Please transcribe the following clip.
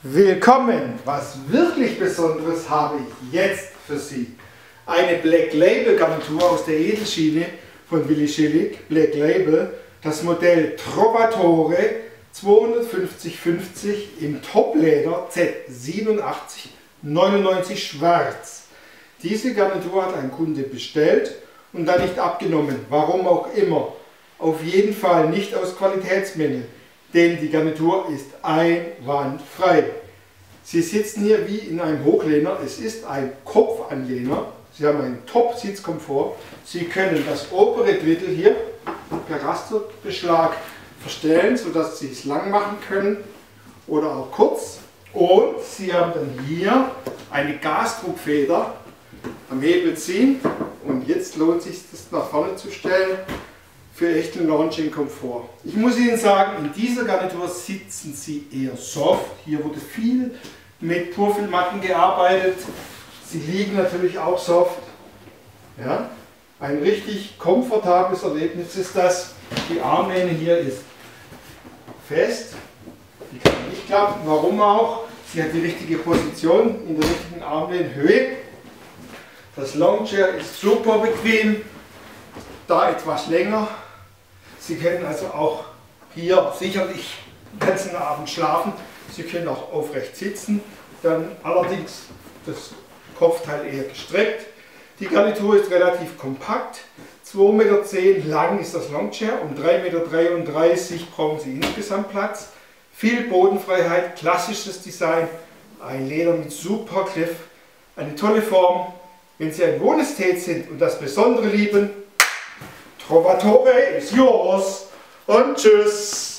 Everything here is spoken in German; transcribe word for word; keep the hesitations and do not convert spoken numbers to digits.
Willkommen! Was wirklich Besonderes habe ich jetzt für Sie. Eine Black Label Garnitur aus der Edelschiene von Willi Schillig, Black Label, das Modell Trovatore zweihundertfünfzig fünfzig im Topleder Z siebenundachtzig neunundneunzig schwarz. Diese Garnitur hat ein Kunde bestellt und dann nicht abgenommen, warum auch immer. Auf jeden Fall nicht aus Qualitätsmängel, denn die Garnitur ist einwandfrei. Sie sitzen hier wie in einem Hochlehner, es ist ein Kopfanlehner, Sie haben einen Top-Sitzkomfort. Sie können das obere Drittel hier per Rasterbeschlag verstellen, sodass Sie es lang machen können oder auch kurz. Und Sie haben dann hier eine Gasdruckfeder am Hebel ziehen und jetzt lohnt es sich, das nach vorne zu stellen für echten Launching-Komfort. Ich muss Ihnen sagen, in dieser Garnitur sitzen Sie eher soft. Hier wurde viel mit Purfilmatten gearbeitet. Sie liegen natürlich auch soft. Ja? Ein richtig komfortables Erlebnis ist das. Die Armlehne hier ist fest. Die kann nicht klappen. Warum auch? Sie hat die richtige Position in der richtigen Armlehnenhöhe. Das Longchair ist super bequem. Da etwas länger. Sie können also auch hier sicherlich den ganzen Abend schlafen. Sie können auch aufrecht sitzen, dann allerdings das Kopfteil eher gestreckt. Die Garnitur ist relativ kompakt, zwei Meter zehn lang ist das Longchair und drei Meter dreiunddreißig brauchen Sie insgesamt Platz. Viel Bodenfreiheit, klassisches Design, ein Leder mit super Griff, eine tolle Form. Wenn Sie ein Wohnästhet sind und das Besondere lieben, Trovatore is yours und tschüss!